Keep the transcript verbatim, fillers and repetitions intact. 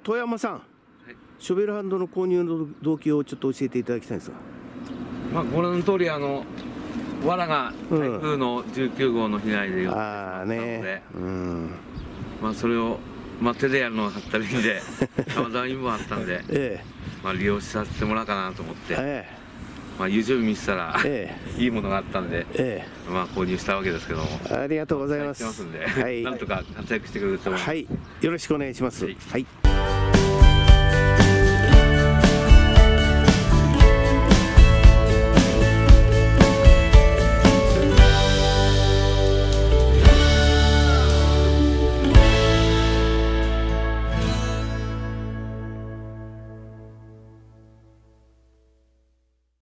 遠山さん、はい、ショベルハンドの購入の動機をちょっと教えていただきたいんですが。 まあ、ご覧の通り、あの藁が台風のじゅうきゅうごうの被害でよってしまったので、うん、まあそれを、まあ、手でやるのがかったりで、たまたま意味もあったんで、ええ、まあ利用させてもらおうかなと思って、ええ、まあ YouTube 見せたら、ええ、いいものがあったんで、ええ、まあ購入したわけですけども。 ありがとうございます。 はい、なんとか活躍してくれると思います。 はい、よろしくお願いします。はい。はい。